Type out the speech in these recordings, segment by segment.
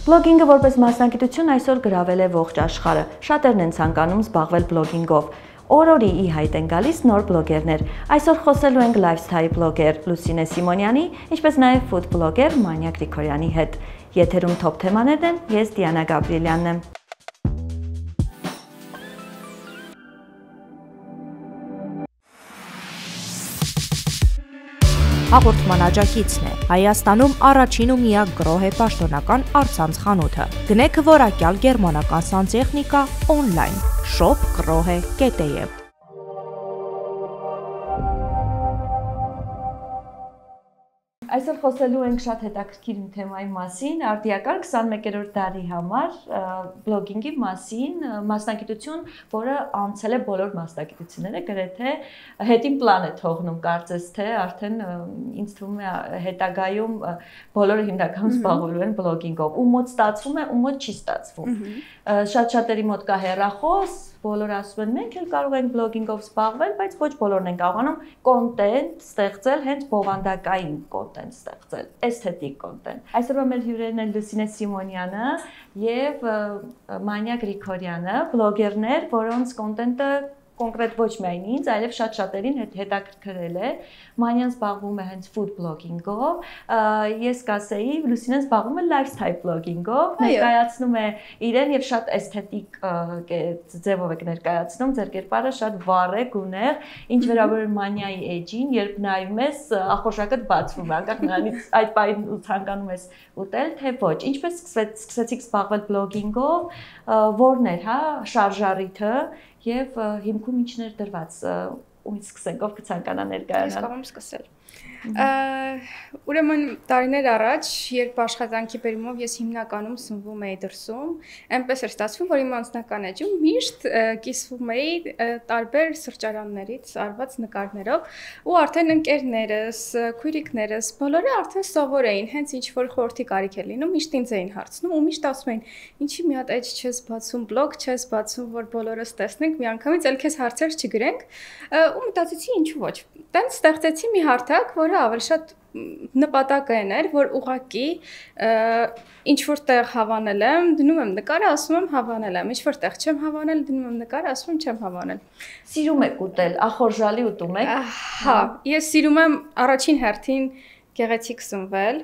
Բլոգինգը որպես մասնագիտություն այսօր գրավել է ողջ աշխարհը։ Շատերն են ցանկանում զբաղվել բլոգինգով։ Օր-օրի ի հայտ են գալիս նոր բլոգերներ։ Այսօր խոսելու ենք lifestyle բլոգեր Լուսինե Սիմոնյանի, ինչպես նաև food բլոգեր Մանյա Գրիգորյանի հետ։ Եթերում top թեմաներն են, ես Դիանա Գաբրիելյանն եմ։ Հաղորդման աջակիցն է Հայաստանում առաջին ու միակ գրոհե պաշտոնական առցանց խանութը։ Գնեք որակյալ գերմանական սանտեխնիկա օնլայն shop.grohe.am։ Այսօր խոսելու ենք շատ հետաքրքիր թեմայի մասին, արդիական 21-րդ դարի համար բլոգինգի մասին, մասնագիտություն, որը անցել է բոլոր մասնագիտությունները, գրեթե հետին պլան է թողնում, կարծես թե արդեն ինձ թվում է հետագայում բոլորը հիմնականում զբաղվելու են բլոգինգով, ու մոտ ստացվում է, ու մոտ չի ստացվում։ Շատ-շատերի մոտ կա հեռախոս, բոլորը ասում են մենք էլ կարող ենք բլոգինգով զբաղվել, բայց ոչ բոլորն են կարողանում կոնտենտ ստեղծել, հենց բովանդակային կոնտենտ ստեղծել, էսթետիկ կոնտենտ։ Այսօրվա մեր հյուրերն են Լուսինե Սիմոնյանը եւ Մանյա Գրիգորյանը, բլոգերներ, որոնց կոնտենտը կոնկրետ ոչ միայն ինձ, այլև շատ-շատերին հետաքրքրել է։ Մանյան զբաղվում է հենց food բլոգինգով, ես կասեի, Լուսինեն զբաղվում է lifestyle բլոգինգով, ներկայացնում է իրեն եւ շատ էսթետիկ ձևով է ներկայացնում, ձեր կերպարը շատ վառ է, գունեղ, ինչ վերաբերում Մանյայի էջին, երբ նայում ես, ախորժակդ բացվում է, անկախ նրանից այդ պահին ցանկանում ես ուտել, թե ոչ։ Ինչպես սկսեցիք զբաղվել բլոգինգով, որն էր, հա, շարժառիթը Եվ հիմքում ինչներ դրված, ումից սկսենք, ով կցանկանա ներկայանալ։ Ես կարող եմ սկսել։ Ուրեմն տարիներ առաջ, երբ աշխատանքի բերումով ես հիմնականում սնվում էի դրսում, այնպես էր ստացվում, որ իմ անձնական էջում միշտ կիսվում էի տարբեր սրճարաններից արված նկարներով, ու արդեն ընկերներս, քույրիկներս, բոլորը արդեն սովոր էին, հենց ինչ որ խորհրդի կարիք է լինում, միշտ ինձ էին հարցնում ու միշտ ասում էին, ինչի մի հատ էջ չես բացում, բլոգ չես բացում, որ բոլորս տեսնենք, միանգամից էլ քեզ հարցեր չգրենք, ու մտածեցի ինչու ոչ։ Տենց ստեղծեցի մի հարթակ, որը ավելի շատ նպատակն էր, որ ուղղակի ինչ որտեղ հավանել եմ, դնում եմ նկարը, ասում եմ հավանել եմ, ինչ որտեղ չեմ հավանել, դնում եմ նկարը, ասում եմ չեմ հավանել։ Սիրում եք ուտել, ախորժալի ուտում եք։ Հա, ես սիրում եմ առաջին հերթին գեղեցիկ սնվել,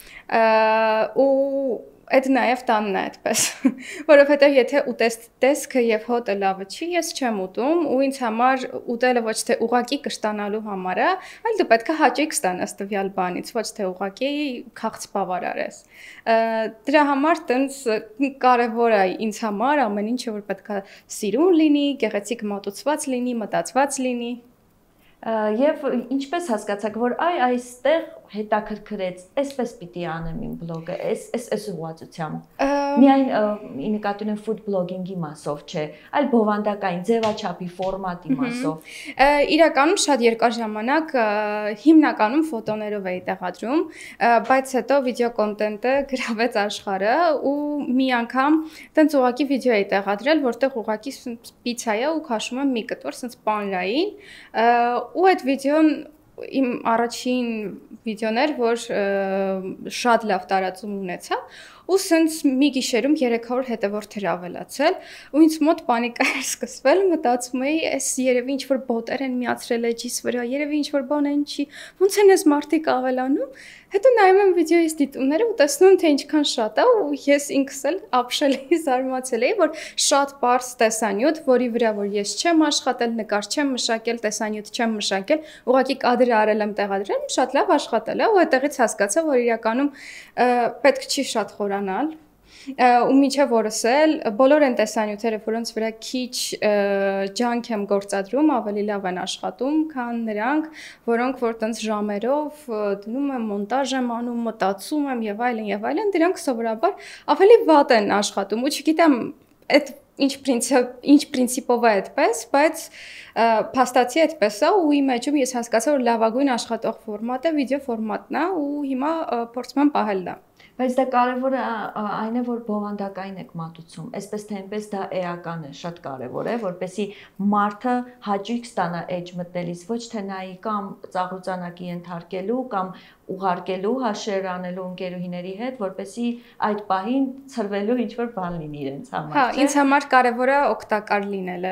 ու այդ նաև տանն է այդպես, որովհետև եթե տեսքը եւ հոտը լավը չի, ես չեմ ուտում, ու ինձ համար ուտելը ոչ թե ուղակի կշտանալու համար է, այլ դու պետք է հաճույք ստանաս տվյալ բանից, ոչ թե ուղակի քաղց բավարարես։ Դրա համար տենց կարևոր է ինձ համար ամեն ինչը, որ պետք է սիրուն լինի, գեղեցիկ մատուցված լինի, մտածված լինի։ Եվ ինչպես հասկացաք, որ այստեղ հետաքրքրեց, այսպես պիտի անեմ իմ բլոգը, այս ուղղվածությամբ։ Միայն ի նկատի ունեմ food բլոգինգի մասով չէ, այլ բովանդակային ձևաչափի ֆորմատի մասով։ Իրականում շատ երկար ժամանակ հիմնականում ֆոտոներով էի տեղադրում, բայց հետո վիդեո կոնտենտը գրավեց աշխարհը ու մի անգամ տենց ուղակի վիդեո էի տեղադրել, որտեղ ուղակի պիցա է ու քաշում եմ մի կտոր սենց պանրային, ու այդ վիդեոն իմ առաջին վիդեոն էր, որ շատ լավ տարածում ունեցավ, ու սենց մի գիշերում 300 հետևորդ էր ավելացել, ու ինձ մոտ պանիկա էր սկսվել, մտածում էի, այս երևի ինչ-որ բոտեր են միացրել էջիս վրա, երևի ինչ-որ բան են չի, ոնց են այս մարդիկ ավելանում, հետո նայում եմ վիդեոյից դիտումները ու տեսնում թե ինչքան շատ է, ու ես ինքս էլ ապշել էի, զարմացել էի, որ շատ պարզ տեսանյութ, որի վրա որ ես չեմ աշխատել, նկար չեմ մշակել, տեսանյութ չեմ մշակել, ուղղակի կադրը արել եմ տեղադրել, շատ լավ աշխատել է, ու այդտեղից հասկացա, որ իրականում պետք չի շատ խորանալ, ու մինչև որս էլ բոլոր են տեսանյութերը, որոնց վրա քիչ ջանք եմ գործադրում, ավելի լավ են աշխատում, քան նրանք, որոնք որ տենց ժամերով դնում եմ, մոնտաժ եմ անում, մտածում եմ եւ այլն, դրանք սովորաբար ավելի վատ են աշխատում, ու չգիտեմ, այդ ինչ պրինցիպով է այդպես, բայց փաստացի այդպես է, ու իմ էջում ես հասկացա, որ լավագույն աշխատող ֆորմատը վիդեո ֆորմատն է, ու հիմա փորձում եմ պահել դա։ Բայց դա կարևորը այն է, որ բովանդակային եք մատուցում, այսպես թե այնպես դա էական է, շատ կարևոր է, որպեսզի մարդը հաճույք ստանա edge մտնելիս, ոչ թե նայի կամ ծաղրուծանակի ենթարկելու կամ ուղարկելու, հաշեր անելու ընկերուհիների հետ, որպեսզի այդ պահին ցրվելու ինչ-որ բան լինի իրենց համար։ Հա, ինձ համար կարևոր է օգտակար լինելը։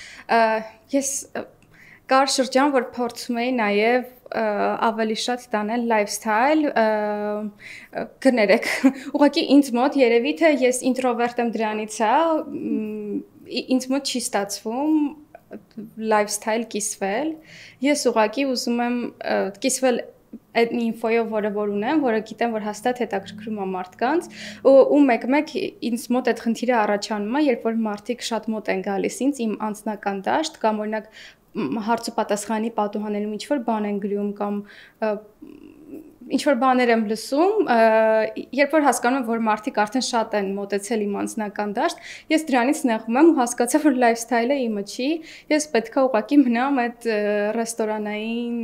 Ես կար շրջան, որ փորձում էի նաև ավելի շատ տանել lifestyle, կներեք, ուղղակի ինձ մոտ երևի թե ես ինտրովերտ եմ դրանից է, ինձ մոտ չի ստացվում lifestyle կիսվել, ես ուղղակի ուզում եմ կիսվել այդ ինֆոյով, որ ունեմ, որը գիտեմ, որ հաստատ հետաքրքրում է մարդկանց, ու մեկ-մեկ ինձ մոտ այդ խնդիրը առաջանում է, երբ որ մարդիկ շատ մոտ են գալիս ինձ, իմ անձնական դաշտ, կամ օրինակ հարց ու պատասխանի պատուհանելում ինչ-որ բան են գրում կամ ինչ-որ բաներ եմ լսում, երբ որ հասկանում եմ, որ մարդիկ արդեն շատ են մոտեցել իմ անձնական դաշտ, ես դրանից նեղվում եմ ու հասկացա, որ lifestyle-ը իմը չի, ես պետք է ուղղակի մնամ այդ ռեստորանային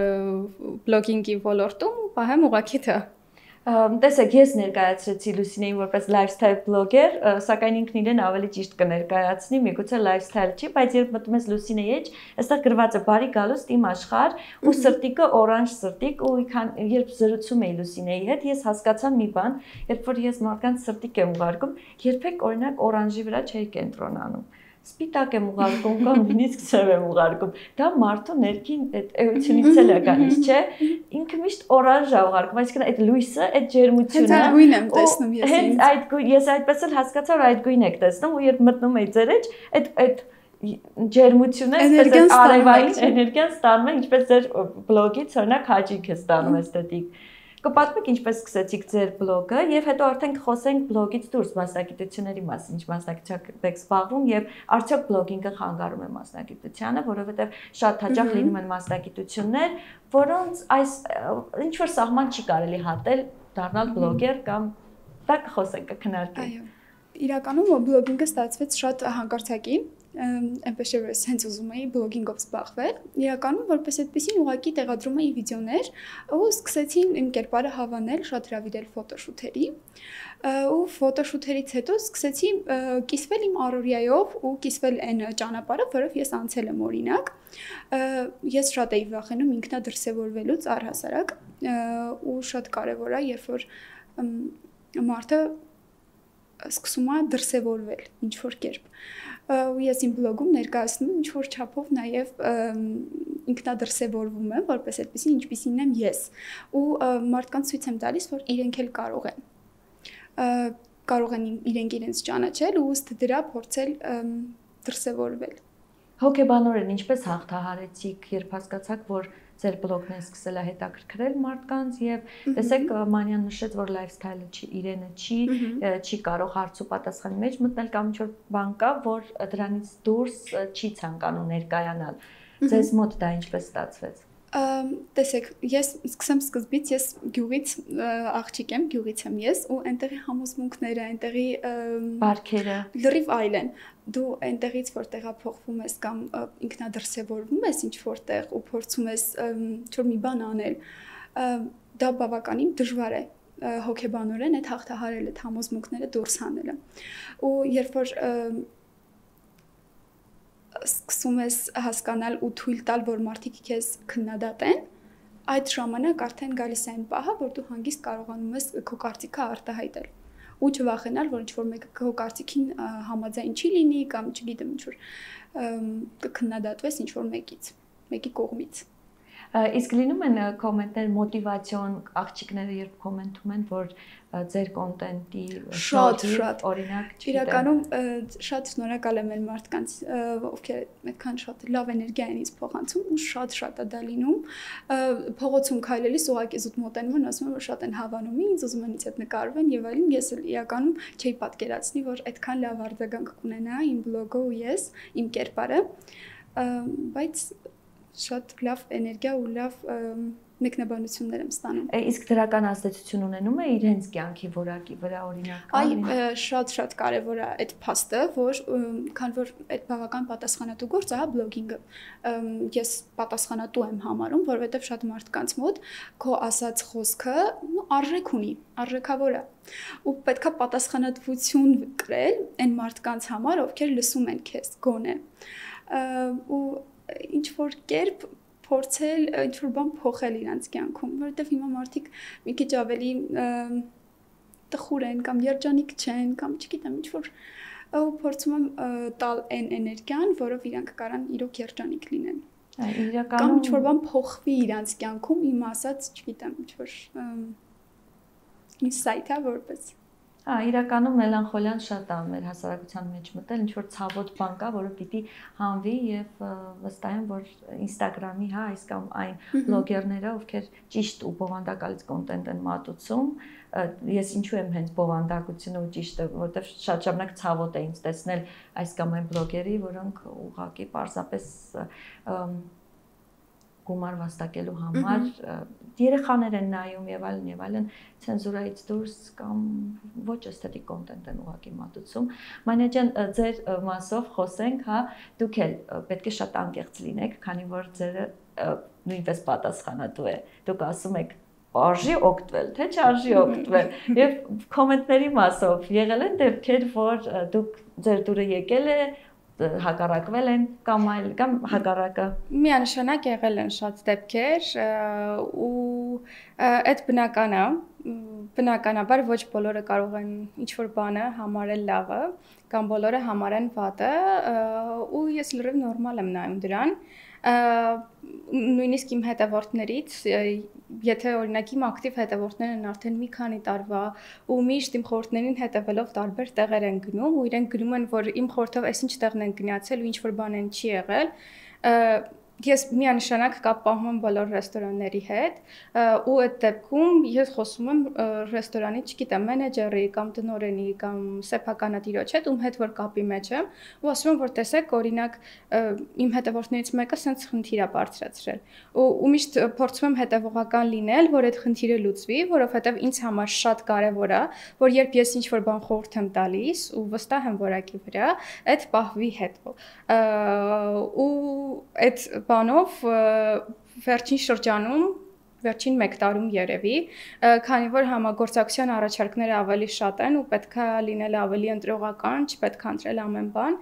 բլոգինգի ոլորտում ու պահեմ ուղղակի դա։ Տեսեք, ես ներկայացրեցի Լուսինեին որպես lifestyle blogger, սակայն ինքն իրեն ավելի ճիշտ կներկայացնի, միգուցե lifestyle չի, բայց երբ մտնում ես Լուսինեի էջ, այստեղ գրված է բարի գալուստ իմ աշխարհ ու սրտիկը օրանժ սրտիկ ու երբ զրուցում էի Լուսինեի հետ, ես հասկացա մի բան, երբ որ ես մարդկանց սրտիկ եմ ուղարկում, երբեք օրինակ օրանժի վրա չէի կենտրոնանում։ Սպիտակ եմ ուղարկում կամ նույնիսկ ցև եմ ուղարկում։ Դա մարդու ներքին այդ էությունից էլ է գալիս, չէ՞։ Ինքը միշտ օրանժ է ուղարկում, այսինքն այդ լույսը, այդ ջերմությունը։ Հենց գույն եմ տեսնում ես։ Հենց այդ ես այդպես էլ հասկացա, որ այդ գույն եք տեսնում ու երբ մտնում եք ձեր էջ, այդ ջերմությունը, այսպես արևային էներգիան ստանում է, ինչպես ձեր բլոգից օրինակ հաճույք է ստանում էսթետիկ։ Կպատմեք ինչպես սկսեցիք ձեր բլոգը եւ հետո արդեն կխոսենք բլոգից դուրս մասնագիտությունների մասին, ինչ մասնագիտությամբ եք զբաղվում եւ արդյոք բլոգինգը խանգարում է մասնագիտությանը, որովհետեւ շատ հաճախ լինում են մասնագիտություններ, որոնց այս ինչ որ սահման չի կարելի հատել դառնալ բլոգեր կամ դա կխոսենք, կքննարկենք։ Այո։ Իրականում բլոգինգը ստացվեց շատ հանկարծակի, այնպես որ ես հենց ուզում էի բլոգինգով զբաղվել։ Իրականում որպես այդպեսին ուղղակի տեղադրում էի վիդեոներ ու սկսեցին իմ կերպարը հավանել, շատ հրավիրել ֆոտոշութերի։ Ու ֆոտոշութերից հետո սկսեցի կիսվել իմ առօրյայով ու կիսվել այն ճանապարհով, որով ես անցել եմ օրինակ։ Ես շատ էի վախենում ինքնադրսևորվելուց առհասարակ ու շատ կարևոր է, երբ որ մարդը սկսում է դրսևորվել ինչ-որ կերպ։ Ու ես իմ բլոգում ներկայացնում եմ ինչ-որ չափով նաև ինքնադրսևորվում եմ, որպես այդպեսին ինչպիսին եմ ես։ Ու մարդկանց ցույց եմ տալիս, որ իրենք էլ կարող են իրենք իրենց ճանաչել ու ըստ դրա փորձել դրսևորվել։ Հոգեբանորեն ինչպես հաղթահարեցիք, երբ հասկացաք, որ ձեր բլոգն է սկսել հետաքրքրել մարդկանց եւ տեսեք Մանյան նշեց, որ lifestyle-ը չի, իրենը չի կարող հարց ու պատասխանի մեջ մտնել կամ ինչ-որ բան կա, որ դրանից դուրս չի ցանկանում ներկայանալ։ Ձեզ մոտ դա ինչպես ստացվեց։ Տեսեք, ես սկսեմ սկզբից, ես գյուղից աղջիկ եմ, գյուղից եմ ես ու այնտեղի համոզմունքները, այնտեղի բարքերը լրիվ այլ են։ Դու այնտեղից որ տեղափոխվում ես կամ ինքնադրսևորվում ես ինչ որտեղ ու փորձում ես ինչ-որ մի բան անել, դա բավականին դժվար է հոգեբանորեն այդ հաղթահարել այդ համոզմունքները դուրս հանելը։ Ու երբ որ սկսում ես հասկանալ ու թույլ տալ, որ մարդիկ քեզ քննադատեն, այդ ժամանակ արդեն գալիս է այն պահը, որ դու հանգիստ կարողանում ես քո կարծիքը արտահայտել ու չվախենալ, որ ինչ-որ մեկը քո կարծիքին համաձայն չի լինի կամ չգիտեմ ինչ-որ կքննադատվես ինչ-որ մեկի կողմից։ Իսկ լինում են կոմենտներ մոտիվացիոն աղջիկները, երբ կոմենտում են, որ ձեր կոնտենտի շատ օրինակ չի։ Իրականում շատ շնորհակալ եմ այն մարդկանց, ովքեր այդքան շատ լավ էներգիա են ինձ փոխանցում ու շատ է դա լինում։ Փողոցում քայլելիս ուղղակի զուտ մոտենում են, ասում են, որ շատ են հավանում ինձ, ուզում են ինձ հետ նկարվեն եւ այլն։ Ես էլ իրականում չէի պատկերացնի, որ այդքան լավ արձագանք կունենա իմ բլոգը ու ես, իմ կերպարը, բայց շատ լավ էներգիա ու լավ մեկնաբանություններ եմ ստանում։ Իսկ դրական ազդեցություն ունենում է իրենց կյանքի որակի վրա օրինակ։ Այ շատ կարևոր է այդ փաստը, որ քան որ այդ բավական պատասխանատու գործ է, բլոգինգը։ Ես պատասխանատու եմ համարում, որովհետև շատ մարդկանց մոտ քո ասած խոսքը արժեք ունի, արժեքավոր է։ Ու պետքա պատասխանատվություն կրել այն մարդկանց համար, ովքեր լսում են քեզ գոնե։ Ու ինչ որ կերպ փորձել ինչ որ բան փոխել իրանց կյանքում, որովհետև հիմա մարդիկ մի քիչ ավելի տխուր են կամ երջանիկ չեն կամ չգիտեմ ինչ որ ու փորձում եմ տալ այն էներգիան, որով իրանք կարան իրոք երջանիկ լինեն։ Կամ ինչ որ բան փոխվի իրանց կյանքում, իմ ասած, չգիտեմ, ինչ որ ինսայթ է որպես։ Իրականում մելանխոլիան շատ է մեր հասարակության մեջ մտել, ինչ որ ցավոտ բան կա, որը պիտի հանվի եւ վստահ եմ, որ Instagram-ի, այս կամ այն բլոգերները, ովքեր ճիշտ ու բովանդակալից կոնտենտ են մատուցում, ես ինչու եմ հենց բովանդակությունը ու ճիշտը, որովհետեւ շատ ժամանակ ցավոտ է ինձ տեսնել այս կամ այն բլոգերի, որոնք ուղղակի պարզապես գումար վաստակելու համար երեխաներ են նայում եւ այլն ցենզուրայից դուրս կամ ոչ էսթետիկ կոնտենտ են ուղղակի մատուցում։ Մանյա ջան, ձեր մասով խոսենք, հա, դուք էլ պետք է շատ անկեղծ լինեք, քանի որ ձերը նույնպես պատասխանատու է։ Դուք ասում եք արժի օգտվել, թե չարժի օգտվել։ Եվ կոմենտների մասով եղել են դեպքեր, որ դուք ձեր դուրը եկել է հակառակվել են կամ այլ կամ հակառակը միանշանակ եղել են շատ դեպքեր ու այդ բնականաբար ոչ բոլորը կարող են ինչ-որ բանը համարել լավը կամ բոլորը համարեն վատը ու ես լրիվ նորմալ եմ նայում դրան նույնիսկ իմ հետևորդներից եթե օրինակ իմ ակտիվ հետևորդներն են արդեն մի քանի տարվա ու միշտ իմ խորհուրդներին հետևելով տարբեր տեղեր են գնում ու իրենք գնում են որ իմ խորհրդով այսինչ տեղն են գնացել ու ինչ որ բան են չի եղել ես միանշանակ կապ պահում եմ բոլոր ռեստորանների հետ ու այդ դեպքում ես խոսում եմ ռեստորանի, չգիտեմ, մենեջերի կամ տնօրենի կամ սեփականատիրոջ հետ, ում հետ որ կապի մեջ եմ ու ասում եմ որ տեսեք, օրինակ իմ հետևորդներից մեկը սենց խնդիր է բարձրացրել ու միշտ փորձում եմ հետևողական լինել, որ այդ խնդիրը լուծվի, որովհետև ինձ համար շատ կարևոր է, որ երբ ես ինչ որ բան խորհուրդ եմ տալիս ու վստահ եմ որակի վրա, այդ պահվի հետո ու այդ բանով վերջին շրջանում վերջին 1 տարում երևի, քանի որ համագործակցության առաջարկները ավելի շատ են ու պետքա լինել ավելի ընտրողական, չպետք է ընտրել ամեն բան,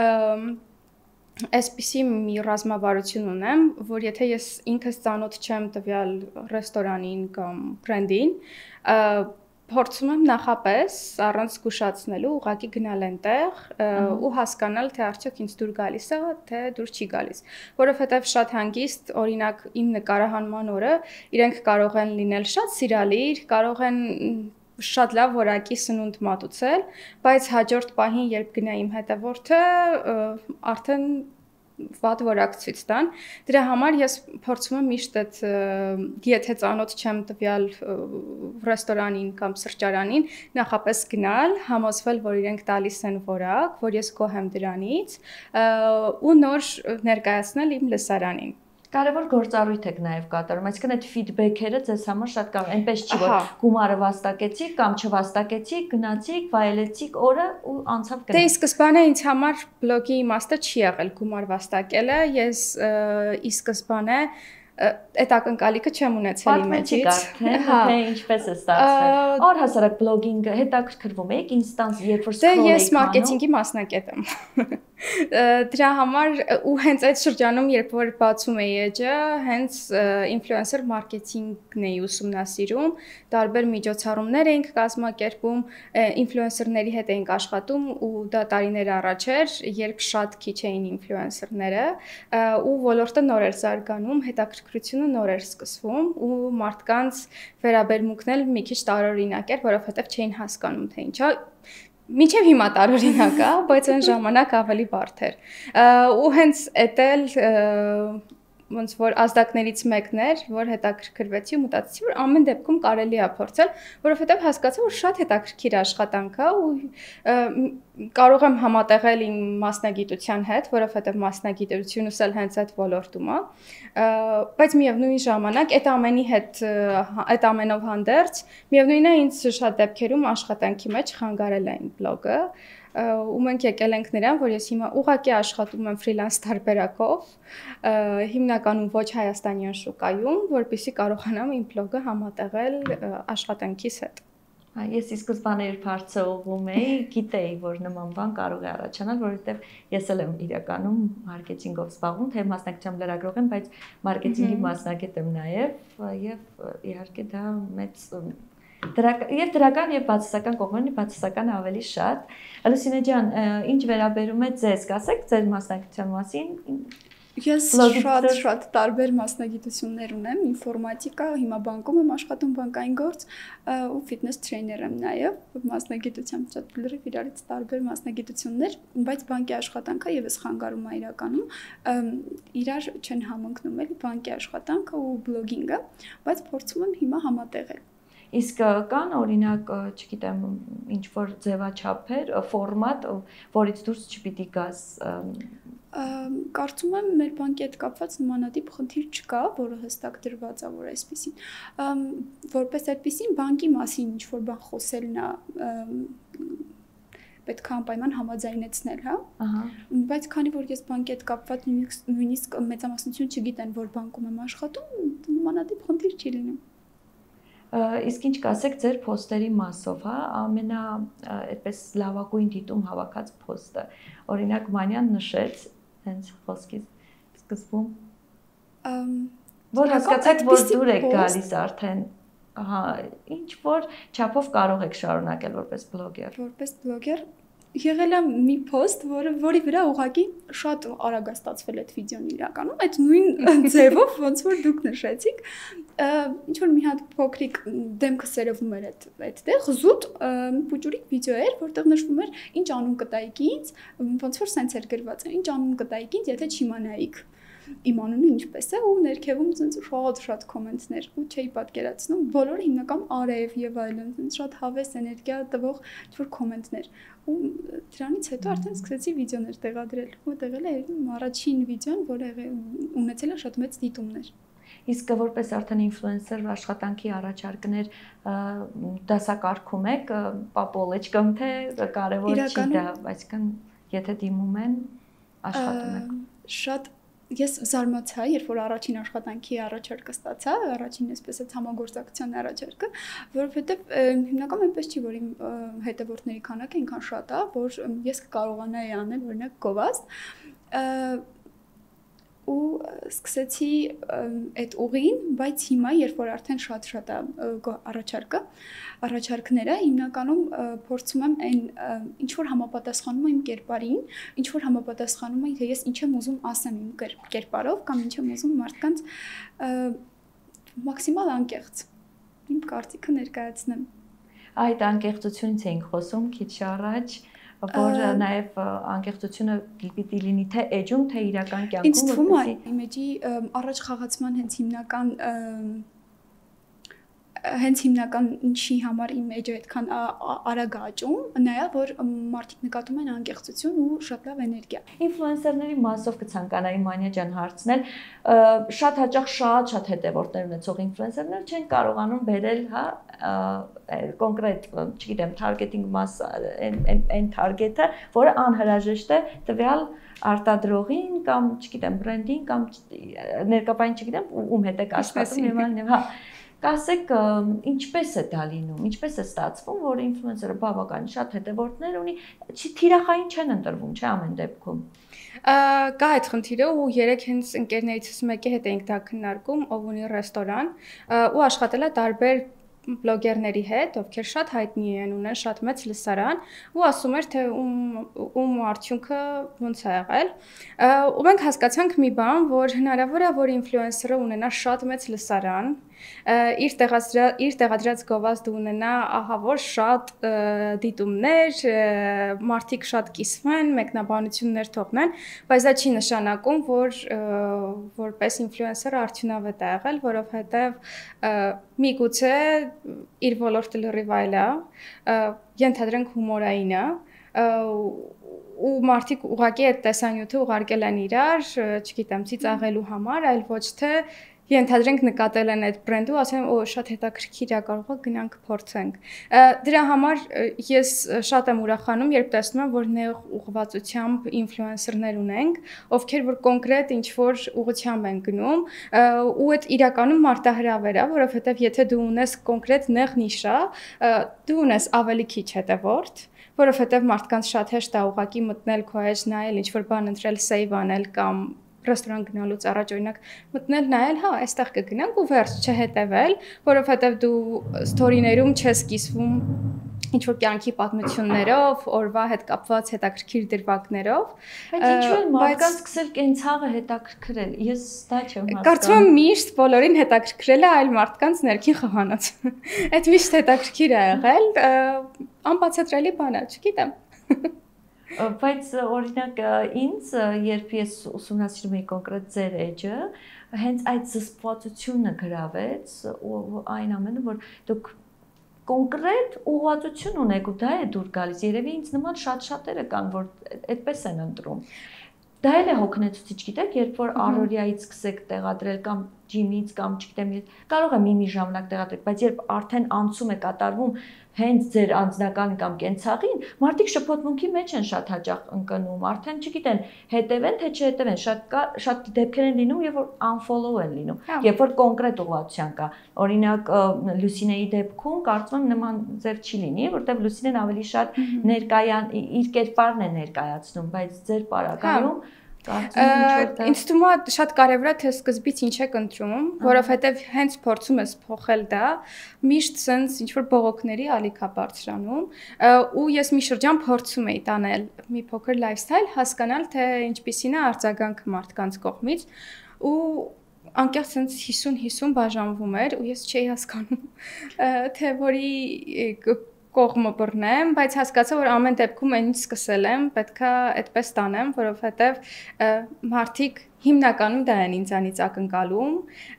այսպիսի մի ռազմավարություն ունեմ, որ եթե ես ինքս ծանոթ չեմ տվյալ ռեստորանին կամ բրենդին, փորձում եմ նախապես առանց զգուշացնելու ուղղակի գնալ այնտեղ ու հասկանալ թե արդյոք ինձ դուր գալիս է, թե դուր չի գալիս, որովհետև շատ հանգիստ, օրինակ իմ նկարահանման օրը իրենք կարող են լինել շատ սիրալիր, կարող են շատ լավ որակի սնունդ մատուցել, բայց հաջորդ պահին երբ գնա իմ հետևորդը արդեն վատ որակ ցույց տան, դրա համար ես փորձում եմ միշտ այդ եթե ծանոթ չեմ տվյալ ռեստորանին կամ սրճարանին, նախապես գնալ, համոզվել, որ իրենք տալիս են որակ, որ ես գոհ եմ դրանից ու նոր ներկայացնել իմ լսարանին։ Կարևոր գործառույթ եք նաև կատարում, այսինքն այդ ֆիդբեքերը ձեզ համար շատ կարող, այնպես չի որ գումարը վաստակեցիք կամ չվաստակեցիք, գնացիք, վայելեցիք օրը ու անցավ գնաց։ Դե սկզբանե ինձ համար բլոգի իմաստը չի եղել գումար վաստակելը, ես ի սկզբանե այդ ակնկալիքը չեմ ունեցել իմ մեջից։ Թե ինչպես է ստացվել։ Առհասարակ բլոգինգը հետաքրքրվում եք ինստանս, երբ որ սկրոլ եք անում։ Դե ես մարքեթինգի մասնակետ եմ։ Դրա համար ու հենց այդ շրջանում, երբ որ բացում էի էջը, հենց ինֆլուենսեր մարքեթինգն էի ուսումնասիրում, տարբեր միջոցառումներ էինք կազմակերպում, ինֆլուենսերների հետ էինք աշխատում ու դա տարիներ առաջ էր, երբ շատ քիչ էին ինֆլուենսերները ու ոլորտը նոր էր զարգանում, հետաքրքրությունը նոր էր սկսվում ու մարդկանց վերաբերմունքն էլ մի քիչ տարօրինակ էր, որովհետև չէին հասկանում թե ինչա Մինչև հիմա տարօրինակ է, բայց այն ժամանակ ավելի բարդ էր։ Ու հենց էդ էլ ոնց որ ազդակներից մեկն էր, որ հետաքրքրվեցի ու մտածեցի, որ ամեն դեպքում կարելի է փորձել, որովհետև հասկացա, որ շատ հետաքրքիր աշխատանք է ու կարող եմ համատեղել իմ մասնագիտության հետ, որովհետև մասնագիտությունս էլ հենց այդ ոլորտում է, բայց միևնույն ժամանակ այդ ամենով հանդերձ, միևնույնն է ինձ շատ դեպքերում աշխատանքի մեջ խանգարել է իմ բլոգը, ու մենք եկել ենք նրան, որ ես հիմա ուղղակի աշխատում եմ ֆրիլանս տարբերակով, հիմնականում ոչ հայաստանյան շուկայում, որպեսզի կարողանամ իմ բլոգը համատեղել աշխատանքիս հետ։ Ես ի սկզբանե երբ հարցը ուղղում էի, գիտեի, որ նման բան կարող է առաջանալ, որովհետև ես էլ եմ իրականում մարքեթինգով զբաղվում, թե մասնակցությամբ լրագրող եմ, բայց մարքեթինգի մասնագետ եմ նաև եւ իհարկե դա մեծ դրական եւ բացասական կողմերն բացասականը ավելի շատ։ Լուսինե ջան, ինչ վերաբերում է ձեզ, կասեք ձեր մասնակցության մասին։ Ես շատ տարբեր մասնագիտություններ ունեմ, ինֆորմատիկա, հիմա բանկում եմ աշխատում, բանկային գործ ու ֆիթնես տրեյներ եմ նաև, մասնագիտությամբ շատ լրիվ իրարից տարբեր մասնագիտություններ, բայց բանկի աշխատանքը եւս խանգարում է իրականում, իրար չեն համընկնում էլի բանկի աշխատանքը ու բլոգինգը, բայց փորձում եմ հիմա համատեղել։ Իսկ կան օրինակ, չգիտեմ, ինչ որ ձևաչափեր, ֆորմատ, որից դուրս չպիտի գաս։ Կարծում եմ մեր բանկի հետ կապված նմանատիպ խնդիր չկա, որը հստակ դրված է, որ այսպեսին։ Որպես այդպեսին բանկի մասին ինչ որ բան խոսելն է պետք է անպայման համաձայնեցնել, հա։ Բայց քանի որ ես բանկի հետ կապված նույնիսկ մեծամասնություն չգիտեն, որ բանկում եմ աշխատում, նմանատիպ խնդիր չի լինում։ Իսկ ինչ կասեք ձեր post-երի մասով, հա, ամենա այդպես լավագույն դիտում հավաքած post-ը։ Օրինակ Մանյան նշեց հենց խոսքից սկզբում, որ հասկացաք, որ դուր եք գալիս արդեն, ահա, ինչ որ չափով կարող եք շարունակել որպես բլոգեր։ Որպես բլոգեր եղել է մի post, որի վրա ուղղակի շատ արագ է ստացվել այդ վիդեոն իրականում, այդ նույն ձևով, ոնց որ դուք նշեցիք, ինչ որ մի հատ փոքրիկ դեմքը սերվում էր այդտեղ, զուտ փուճուրիկ վիդեո էր, որտեղ նշվում էր ինչ անուն կտայիք ինձ, ոնց որ սենց էր գրված, ինչ անուն կտայիք ինձ, եթե չիմանայիք իմ անունը ինչպես է ու ներքևում ցենց շատ կոմենտներ ու չէի պատկերացնում բոլորը հիմնական արև եւ այլն ցենց շատ հավես էներգիա տվող ինչ-որ կոմենտներ ու դրանից հետո արդեն սկսեցի վիդեոներ տեղադրել ու տեղել է առաջին վիդեոն, որը ունեցել է շատ մեծ դիտումներ։ Իսկ որպես արդեն ինֆլուենսեր աշխատանքի առաջարկներ դասակարգում եք, պապոլեջ կամ թե կարևոր չի դա, այսինքն եթե դիմում են աշխատում եք։ Շատ Ես զարմացա, երբ որ առաջին աշխատանքի առաջարկը ստացա, առաջին այսպես է համագործակցության առաջարկը, որովհետև հիմնական այնպես չի, որ իմ հետևորդների քանակը այնքան շատ է, որ ես կկարողանայի անել օրինակ գովազդ, ու սկսեցի այդ ուղին, բայց հիմա երբ որ արդեն շատ է առաջարկները, հիմնականում փորձում եմ այն ինչ որ համապատասխանում է իմ կերպարին, ինչ որ համապատասխանում է, թե ես ինչ եմ ուզում ասեմ իմ կերպարով կամ ինչ եմ ուզում մարդկանց մաքսիմալ անկեղծ իմ կարծիքը ներկայացնեմ։ Այդ անկեղծությունից էինք խոսում քիչ առաջ, որ նաև անկեղծությունը պիտի լինի թե էջում, թե իրական կյանքում։ Ինձ թվում է իմիջի առաջ խաղացման հենց հիմնական ինչի համար իմ էջը այդքան արագ աճում, նա որ մարդիկ նկատում են անկեղծություն ու շատ լավ էներգիա։ Ինֆլուենսերների մասով կցանկանայի Մանյա ջան հարցնել, շատ հաճախ շատ հետևորդներ ունեցող ինֆլուենսերներ չեն կարողանում բերել, հա, կոնկրետ, չգիտեմ, targeting mass, այն target-ը, որը անհրաժեշտ է տվյալ արտադրողին կամ, չգիտեմ, բրենդին կամ ներկայային, չգիտեմ, ում հետ եք աշխատում եւ այլն, հա։ Կասեք, ինչպես է դա լինում, ինչպես է ստացվում, որ ինֆլուենսերը բավական շատ հետևորդներ ունի, թիրախային չեն ընտրվում, չէ՞ ամեն դեպքում։ Կա այդ խնդիրը ու երեք հենց ընկերներիցս մեկի հետ էինք դա քննարկում, ով ունի ռեստորան ու աշխատել է տարբեր բլոգերների հետ, ովքեր շատ հայտնի են, ունեն շատ մեծ լսարան ու ասում էր, թե ում արդյունքը ոնց է եղել։ Ու մենք հասկացանք մի բան, որ հնարավոր է, որ ինֆլուենսերը ունենա շատ մեծ լսարան, իր տեղադրած գովազդը ունենա ահա որ շատ դիտումներ, մարդիկ շատ կիսվեն, մեկնաբանություններ թողնեն, բայց դա չի նշանակում, որ որպես ինֆլուենսերը արդյունավետ է եղել, որովհետև միգուցե իր ոլորտը լրիվ այլ է, ենթադրենք հումորային է, ու մարդիկ ուղղակի այդ տեսանյութը ուղարկել են իրար, չգիտեմ, ծիծաղելու համար, այլ ոչ թե ենթադրենք նկատել են այդ բրենդը ու ասել են, օ, շատ հետաքրքիր է, կարող է գնանք փորձենք։ Դրա համար ես շատ եմ ուրախանում, երբ տեսնում եմ, որ նեղ ուղղվածությամբ ինֆլուենսերներ ունենք, ովքեր որ կոնկրետ ինչ-որ ուղղությամբ են գնում, ու այդ իրականում մարտահրավեր է, որովհետև եթե դու ունես կոնկրետ նեղ նիշա, դու ունես ավելի քիչ հետևորդ, որովհետև մարդկանց շատ հեշտ է ուղղակի մտնել քո էջ նայել, ինչ-որ բան ընտրել, save անել կամ ռեստորան գնալուց առաջ օրինակ մտնել նայել, հա, այստեղ կգնանք ու վերջ չհետևել, որովհետև դու ստորիներում չես կիսվում ինչ-որ կյանքի պատմություններով, օրվա հետ կապված հետաքրքիր դրվագներով, բայց ինչու են մարդկանց սկսել կենցաղը հետաքրքրել։ Ես դա չեմ հասկանում։ Կարծում եմ միշտ բոլորին հետաքրքրել է այլ մարդկանց ներքին խոհանոցը։ Այդ միշտ հետաքրքիր է եղել, անբացատրելի բան է, չգիտեմ։ Բայց օրինակ ինձ, երբ ես ուսումնասիրում էի կոնկրետ ձեր էջը, հենց այդ զսպվածությունը գրավեց ու այն ամենը, որ դուք կոնկրետ ուղղվածություն ունեք ու դա է դուր գալիս։ Երևի ինձ նման շատ-շատերը կան, որ այդպես են ընտրում։ Դա էլ է հոգնեցուցիչ, գիտեք, երբ որ առօրյայից սկսեք տեղադրել կամ ջիմից կամ չգիտեմ, կարող է մի ժամանակ տեղադրեք, բայց երբ արդեն անցում է կատարվում հենց ձեր անձնական կամ կենցաղին, մարդիկ շփոթմունքի մեջ են շատ հաճախ ընկնում, արդեն չգիտեն, հետևեն թե չհետևեն, շատ դեպքեր են լինում, երբ որ unfollow են լինում, երբ որ կոնկրետ ուղղվածության կա։ Օրինակ Լուսինեի դեպքում կարծում եմ նման ձև չի լինի, որտեղ Լուսինեն ավելի շատ իր կերպարն է ներկայացնում, բայց ձեր պարագայում Ինձ թվում է շատ կարևոր է թե սկզբից ինչ եք ընտրում, որովհետև հենց փորձում ես փոխել դա, միշտ sense ինչ-որ բողոքների ալիք է բարձրանում, ու ես մի շրջան փորձում էի տանել մի փոքր lifestyle, հասկանալ թե ինչպիսին է արձագանքը մարդկանց կողմից, ու անկեղծ sense 50-50 բաժանվում էր, ու ես չէի հասկանում, թե որի կողմը բռնեմ, բայց հասկացա, որ ամեն դեպքում այն ինչ սկսել եմ, պետքա այդպես տանեմ, որովհետև մարդիկ հիմնականում դա են ինձանից ակնկալում,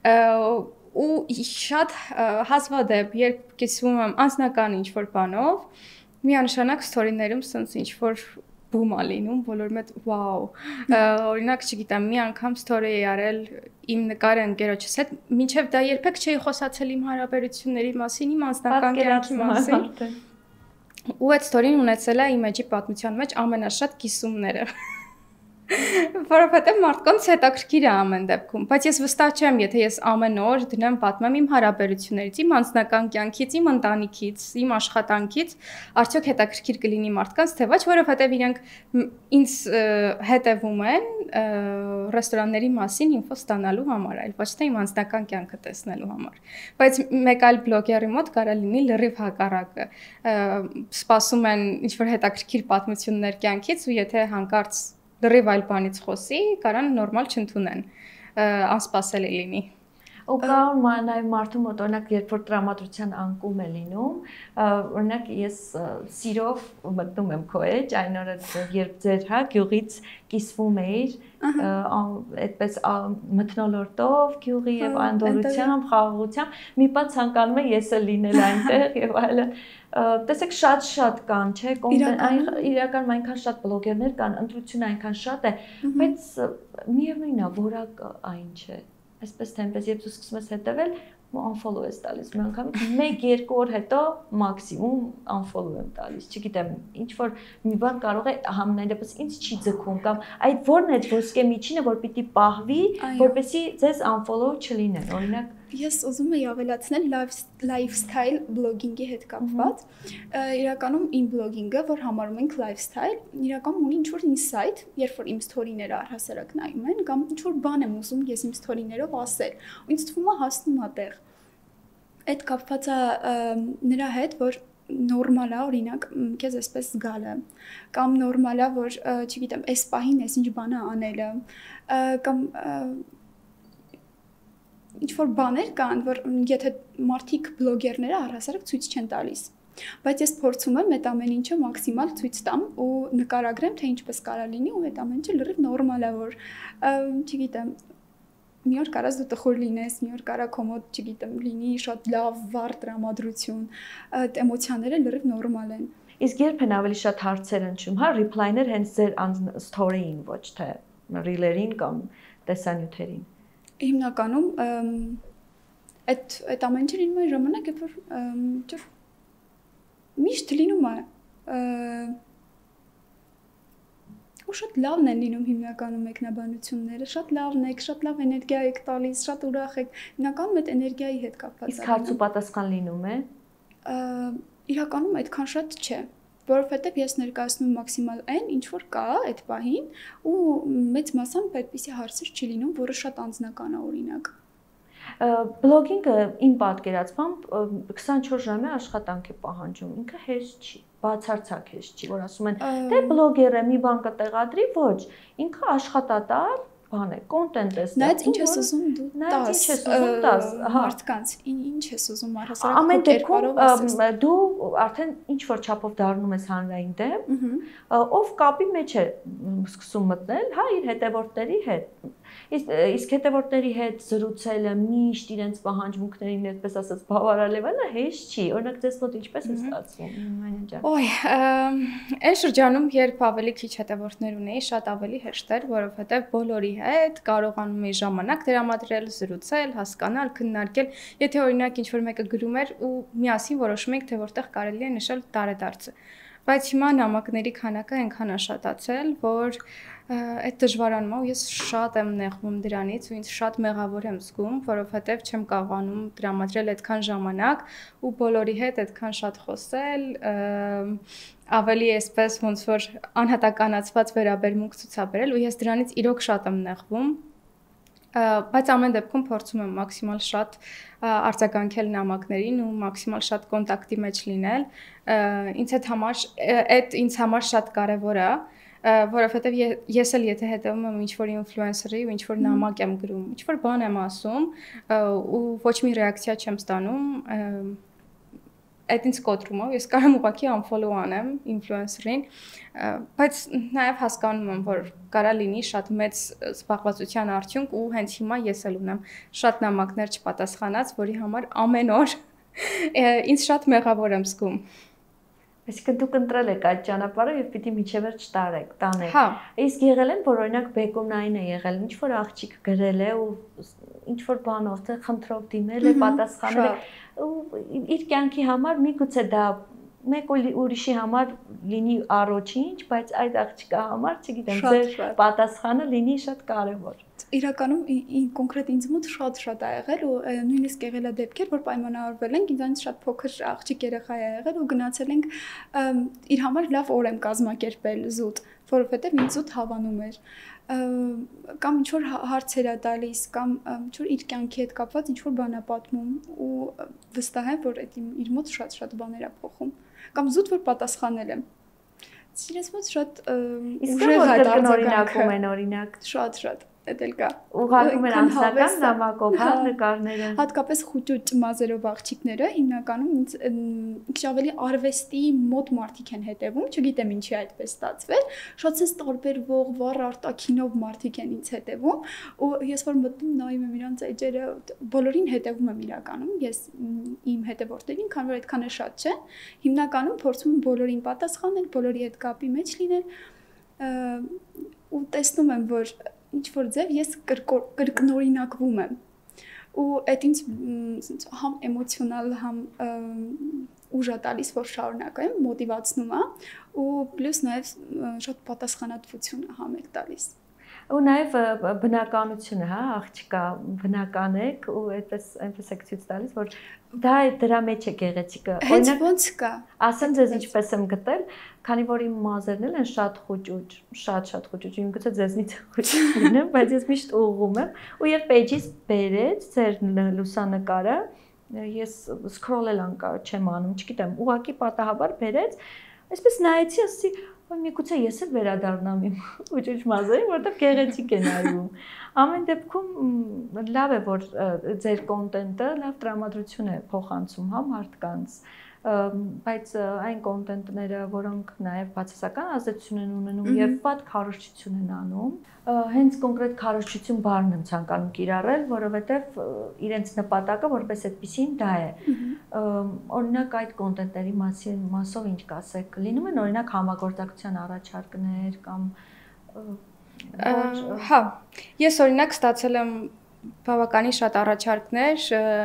ու շատ հազվադեպ, երբ կիսվում եմ անձնական ինչ-որ բանով, միանշանակ ստորիներում սենց ինչ-որ բում է լինում, բոլորում հետ վաու, օրինակ չգիտեմ, մի անգամ ստորի էի արել իմ նկարը ընկերոջս հետ, մինչև դա երբեք չէի խոսացել իմ հարաբերությունների մասին, իմ անձնական կյանքի մասին, ու այդ ստորին ունեցել է իմ էջի պատմության մեջ ամենաշատ կիսումները, որովհետև մարդկանց հետաքրքիր է ամեն դեպքում, բայց ես վստահ չեմ, եթե ես ամեն օր դնեմ պատմեմ իմ հարաբերություններից, իմ անձնական կյանքից, իմ ընտանիքից, իմ աշխատանքից, արդյոք հետաքրքիր կլինի մարդկանց, թե ոչ, որովհետև իրենք ինձ հետևում են ռեստորանների մասին ինֆո ստանալու համար, այլ ոչ թե իմ անձնական կյանքը տեսնելու համար։ Բայց մեկ այլ բլոգերի մոտ կարա լինի լրիվ հակառակը։ Սպասում են ինչ-որ հետաքրքիր պատմություններ կյանքից ու եթե հանկարծ լրիվ այլ բանից խոսի, կարան նորմալ չընդունեն, անսպասելի լինի։ Ու կարող է նաև մարդու մոտ, օրինակ, երբ որ տրամադրության անկում է լինում, օրինակ ես սիրով մտնում եմ քո էջ, այն օրը երբ ձեր գյուղից կիսվում էիր, այդպես մթնոլորտով գյուղի եւ անդորությամբ, խաղաղությամբ, մի պատ ցանկանում եմ ես էլ լինել այնտեղ եւ այլն։ Տեսեք շատ կան, չէ՞, իրականում այնքան շատ բլոգերներ կան, ընտրությունը այնքան շատ է, բայց միևնույնն է, որակը այն չէ։ Այսպես թե այնպես երբ դու սկսում ես հետևել, unfollow ես տալիս, մի անգամից 1-2 օր հետո մաքսիմում unfollow եմ տալիս, չգիտեմ, ինչ որ մի բան կարող է համենայնդեպս ինձ չի ձգում կամ այդ ո՞րն է ոսկե միջինը, որ պիտի պահվի, որպեսզի ձեզ unfollow չլինեն, օրինակ Ես ուզում եի ավելացնել lifestyle blogging-ի հետ կապված։ Իրականում իմ blogging-ը, որ համարում ենք lifestyle, իրականում ունի ինչ-որ insight, երբ որ իմ story-ները առհասարակ նայում են, կամ ինչ-որ բան եմ ուզում ես իմ story-ներով ասել, ու ինձ թվում է հասնում է տեղ։ Այդ կապված է նրա հետ, որ նորմալ է, օրինակ, քեզ այսպես զգալը, կամ նորմալ է, որ, չգիտեմ, այս պահին այս ինչ բան է անելը, կամ ինչ որ բաներ կան, որ եթե մարդիկ բլոգերները առհասարակ ցույց չեն տալիս։ Բայց ես փորձում եմ այդ ամեն ինչը մաքսիմալ ցույց տամ ու նկարագրեմ, թե ինչպես կարա լինի ու այդ ամեն ինչը լրիվ նորմալ է, որ չգիտեմ, մի օր կարաս դու տխուր լինես, մի օր կարա քո մոտ, չգիտեմ, լինի շատ լավ վառ տրամադրություն, այդ էմոցիաները լրիվ նորմալ են։ Իսկ երբ են ավելի շատ հարցեր ընչում, հա, reply-ներ հենց ձեր story-ին, ոչ թե reel-երին կամ տեսանյութերին։ Հիմնականում այդ ամեն ինչը լինում է ժամանակ, երբ որ միշտ լինում է ու շատ լավն են լինում հիմնականում մեկնաբանությունները, շատ լավն եք, շատ լավ էներգիա եք տալիս, շատ ուրախ եք, հիմնականում այդ էներգիայի հետ կապված է։ Իսկ հարց ու պատասխան լինում է։ Իրականում այդքան շատ չէ, որովհետև ես ներկայացնում մաքսիմալ այն, ինչ որ կա այդ պահին, ու մեծ մասամբ այդպիսի հարցեր չի լինում, որը շատ անձնական է օրինակ։ Բլոգինգը իմ պատկերացմամբ 24 ժամի աշխատանք է պահանջում, ինքը հեշտ չի, բացարձակ հեշտ չի, որ ասում են, դե բլոգեր է, մի բան կտեղադրի, ոչ, ինքը աշխատատար բան է, կոնտենտ է ստեղծում։ Նայած ինչ ես ուզում դու տաս, մարդկանց, ինչ ես ուզում առհասարակ ամեն դեպքում դու արդեն ինչ որ չափով դառնում ես հանրային դեմ, ով կապի մեջ է սկսում մտնել, հա, իր հետևորդների հետ։ Իսկ հետևորդների հետ զրուցելը միշտ իրենց պահանջմունքներին, այդպես ասած, բավարարելը հեշտ չի։ Օրինակ ձեզ մոտ ինչպես է ստացվում, Մանյան ջան։ Ոյ, այն շրջանում, երբ ավելի քիչ հետևորդներ ունեի, շատ ավելի հեշտ էր, որովհետև բոլորի հետ կարողանում էի ժամանակ տրամադրել, զրուցել, հասկանալ, քննարկել։ Եթե օրինակ ինչ-որ մեկը գրում էր ու միասին որոշում ենք, թե որտեղ կարելի է նշել տարեդարձը։ Բայց հիմա նամակների քանակը այնքան է շատացել, որ այդ դժվարանում ու ես շատ եմ նեղվում դրանից ու ինձ շատ մեղավոր եմ զգում, որովհետև չեմ կարողանում տրամադրել այդքան ժամանակ ու բոլորի հետ այդքան շատ խոսել, ավելի այսպես ոնց որ անհատականացված վերաբերմունք ցուցաբերել ու ես դրանից իրոք շատ եմ նեղվում։ Բայց ամեն դեպքում փորձում եմ մաքսիմալ շատ արձագանքել նամակներին ու մաքսիմալ շատ կոնտակտի մեջ լինել։ Այդ ինձ համար շատ կարևոր է, որովհետև ես էլ եթե հետևում եմ ինչ-որ ինֆլուենսերի ու ինչ-որ նամակ եմ գրում, ինչ-որ բան եմ ասում ու ոչ մի ռեակցիա չեմ ստանում, այդ ինձ կոտրում է, ես կարող եմ ուղղակի unfollow անեմ ինֆլուենսերին, բայց նաև հասկանում եմ, որ կարա լինի շատ մեծ զբաղվածության արդյունք ու հենց հիմա ես էլ ունեմ շատ նամակներ չպատասխանած, որի համար ամեն օր ինձ շատ մեղավոր եմ զգում։ Այսինքն դուք ընտրել եք այդ ճանապարհը եւ պիտի միջևերջ տանեք։ Հա։ Իսկ եղել են, որ օրինակ բեկումնային է եղել, ինչ որ աղջիկ գրել է ու ինչ որ բանով թե խնդրով դիմել է, պատասխանել է ու իր կյանքի համար միգուցե դա մեկ ուրիշի համար լինի առոչինչ, բայց այդ աղջիկա համար, չգիտեմ, ձեր պատասխանը լինի շատ կարևոր։ Իրականում կոնկրետ ինձ մոտ շատ է եղել ու նույնիսկ եղել է դեպքեր, որ պայմանավորվել ենք, ինձանից շատ փոքր աղջիկ երեխա է եղել ու գնացել ենք իր համար լավ օր եմ կազմակերպել զուտ, որովհետև ինձ զուտ հավանում էր։ Կամ ինչ որ հարցեր է տալիս, կամ ինչ որ իր կյանքի հետ կապված ինչ որ բան է պատմում ու վստահ եմ, որ այդ իր մոտ շատ բաներ է փոխում, կամ զուտ որ պատասխանել եմ։ Իրենց մոտ շատ ուժեղ է արձագանքում են օրինակ։ Շատ Էդ էլ կա։ Ուղարկում են անձնական նամակով, հա, նկարները։ Հատկապես խուճու ճմազերով աղջիկները հիմնականում ինձ ինչ ավելի արվեստի մոտ մարդիկ են հետևում, չգիտեմ ինչի այդպես ստացվել, շատ sense տարբերվող, վառ արտաքինով մարդիկ են ինձ հետևում, ու ես որ մտնում նայում եմ իրանց էջերը, բոլորին հետևում եմ իրականում, ես իմ հետևորդներին, քանի որ այդքան է շատ չէ, հիմնականում փորձում եմ բոլորին պատասխանել, բոլորի հետ կապի մեջ լինել, ու տեսնում եմ, որ ինչ որ ձև ես կրկնօրինակվում եմ ու այդ ինձ համ էմոցիոնալ համ ուժ է տալիս որ շարունակեմ մոտիվացնում է ու պլյուս նաև շատ պատասխանատվություն է համել տալիս ու նաև բնականությունը, հա, աղջիկա բնական եք ու այնպես եք ցույց տալիս որ դա է դրա մեջ է գեղեցիկը օրինակ ոնց կա ասեմ ձեզ ինչպես եմ գտել քանի որ իմ մազերն են շատ խուճուճ շատ խուճուճ իմ գուցե ձեզնից խուճուճ լինեմ բայց ես միշտ ուղղում եմ ու երբ page-ից բերեց ձեր լուսանկարը ես scroll-ել անկա չեմ անում չգիտեմ ուղղակի պատահաբար բերեց այսպես նայեցի ասի Միգուցե ես էլ վերադառնամ իմ ուժիչ մազերին, որովհետև գեղեցիկ է նայում։ Ամեն դեպքում լավ է, որ ձեր կոնտենտը լավ տրամադրություն է փոխանցում համ մարդկանց, բայց այն կոնտենտները, որոնք նաև բացասական ազդեցություն են ունենում եւ վատ քարոզչություն են անում, հենց կոնկրետ քարոզչություն բառն եմ ցանկանում կիրառել, որովհետեւ իրենց նպատակը որպես այդպեսին դա է։ Օրինակ այդ կոնտենտների մասով ինչ կասեք, լինում են օրինակ համագործակցության առաջարկներ կամ հա, ես օրինակ ստացել եմ բավականին շատ առաջարկներ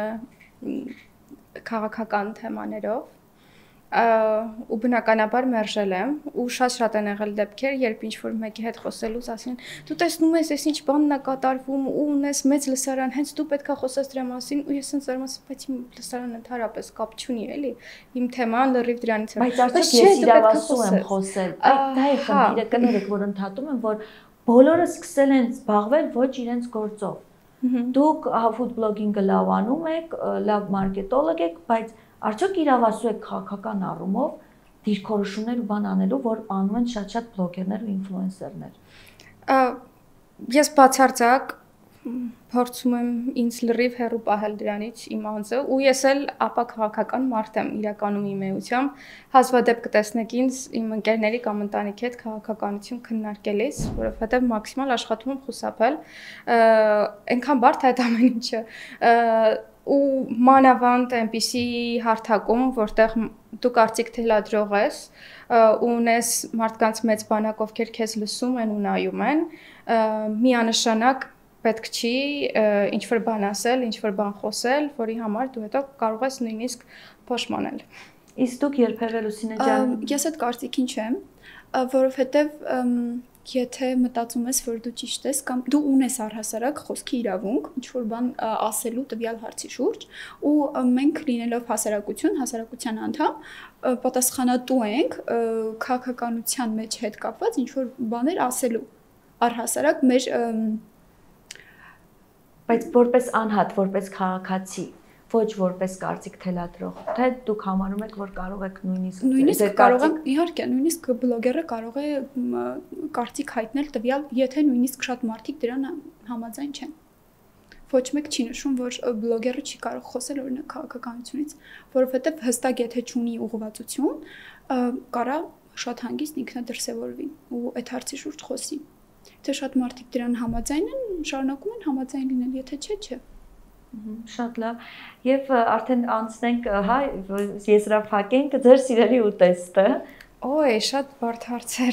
քաղաքական թեմաներով ու բնականաբար մերժել եմ ու շատ են եղել դեպքեր, երբ ինչ-որ մեկի հետ խոսելուց ասին դու տեսնում ես, այս ինչ բանն է կատարվում ու ունես մեծ լսարան, հենց դու պետք է խոսես դրա մասին ու ես ինձ ասում, բայց իմ լսարանը ընդհանրապես կապ չունի, էլի, իմ թեման լրիվ դրանից է։ Բայց արդյոք ես իրավասու եմ խոսել։ Այդ դա է խնդիրը, կներեք, որ ընդհատում եմ, որ բոլորը սկսել են զբաղվել ոչ իրենց գործով։ Դուք food blogging-ը լավ անում եք, լավ մարքետոլոգ եք, բայց արդյոք իրավասու եք քաղաքական առումով դիրքորոշումներ ու բան անելու, որ անում են շատ-շատ բլոգերներ ու ինֆլուենսերներ։ Ես բացարձակ փորձում եմ ինձ լրիվ հեռու պահել դրանից իմ անձը ու ես էլ ապա քաղաքական մարդ եմ իրականում իմ էությամբ հազվադեպ կտեսնեք ինձ իմ ընկերների կամ ընտանիքի հետ քաղաքականություն քննարկելիս, որովհետև մաքսիմալ աշխատում եմ խուսափել, այնքան բարդ է այդ ամեն ինչը ու մանավանդ այնպիսի հարթակում, որտեղ դու կարծիք թելադրող ես ու ունես մարդկանց մեծ բանակ, ովքեր քեզ լսում են ու նայում են, միանշանակ պետք չի ինչ-որ բան ասել, ինչ-որ բան խոսել, որի համար դու հետո կարող ես նույնիսկ փոշմանել։ Իսկ դուք երբևէ Լուսինե ջան, ես այդ կարծիքին չեմ, որովհետև եթե մտածում ես, որ դու ճիշտ ես կամ դու ունես առհասարակ խոսքի իրավունք, ինչ-որ բան ասելու տվյալ հարցի շուրջ, ու մենք լինելով հասարակության անդամ, պատասխանատու ենք քաղաքականության մեջ հետ կապված ինչ-որ բաներ ասելու առհասարակ մեր բայց որպես անհատ, որպես քաղաքացի, ոչ որպես կարծիք թելադրող, թե դուք համարում եք, որ կարող եք նույնիսկ կարող եմ, իհարկե, նույնիսկ բլոգերը կարող է կարծիք հայտնել տվյալ, եթե նույնիսկ շատ մարդիկ դրան համաձայն չեն։ Ոչ մեկ չի նշում, որ բլոգերը չի կարող խոսել օրինակ քաղաքականությունից, որովհետև հստակ եթե չունի ուղղվածություն, կարա շատ հանգիստ ինքնադրսևորվի ու այդ հարցի շուրջ խոսի։ Թե շատ մարդիկ դրան համաձայն են, շարունակում են համաձայն լինել, եթե չէ։ Շատ լավ։ Եվ արդեն անցնենք, հա, եզրափակենք ձեր սիրելի ուտեստը։ Ոյ, շատ բարդ հարցեր։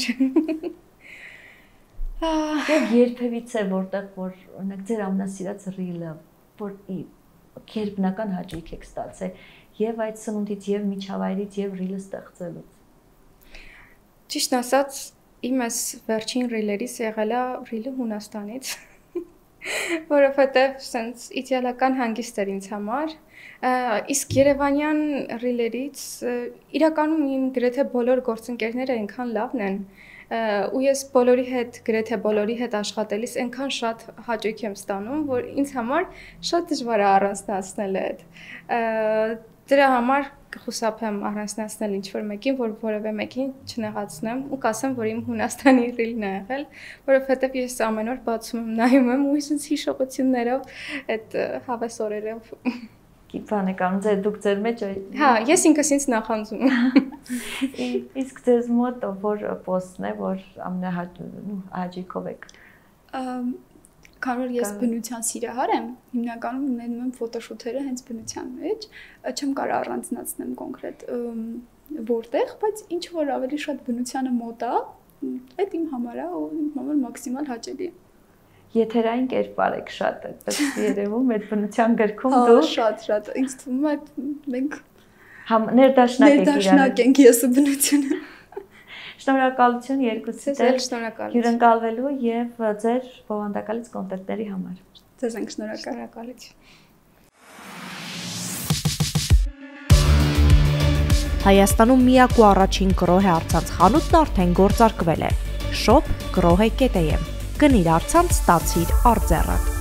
Եվ երբևիցե որտեղ որ օրինակ ձեր ամենասիրած ռիլը, որ քերբնական հաճույք եք ստացել, եւ այդ սնունդից, եւ միջավայրից, եւ ռիլը ստեղծելուց։ Ճիշտ ասած, իմ այս վերջին ռիլերից եղել է ռիլը Հունաստանից, որովհետև սենց իդեալական հանգիստ էր ինձ համար, իսկ երևանյան ռիլերից իրականում իմ գրեթե բոլոր գործընկերները այնքան լավն են, ու ես գրեթե բոլորի հետ աշխատելիս այնքան շատ հաճույք եմ ստանում, որ ինձ համար շատ դժվար է առանձնացնել այդ։ Դրա համար կխուսափեմ առանձնացնել ինչ-որ մեկին, որ որևէ մեկին չնեղացնեմ ու կասեմ, որ իմ Հունաստանի ռիլն է եղել, որովհետև ես ամեն օր բացում եմ, նայում եմ ու ինձ հիշողություններով այդ հավես օրերով։ Բան եք անում, դուք ձեր մեջ Հա, ես ինքս ինձ նախանձում եմ։ Իսկ ձեզ մոտ որ պոստն է, որ ամենահաճույքով եք։ Քանի որ ես բնության սիրահար եմ, հիմնականում ունենում եմ ֆոտոշութերը հենց բնության մեջ, չեմ կարող առանձնացնեմ կոնկրետ որտեղ, բայց ինչ որ ավելի շատ բնությանը մոտ է, այդ իմ համար է ու իմ համար մաքսիմալ հաճելի է։ Եթերային կերպար եք շատ, այդպես երևում այդ բնության գրքում դու։ Շատ, ինձ թվում է մենք ներդաշնակ ենք ես ու բնությունը։ Շնորհակալություն երկուսիդ շնորհակալություն հյուրընկալվելու եւ ձեր բովանդակալից կոնտենտների համար։ Ձեզ ենք շնորհակալություն։ Հայաստանում միակ ու առաջին կրոհե առցանց խանութն արդեն գործարկվել է։ Shop Grohe.am։ Գնիր առցանց, ստացիր արձեռը։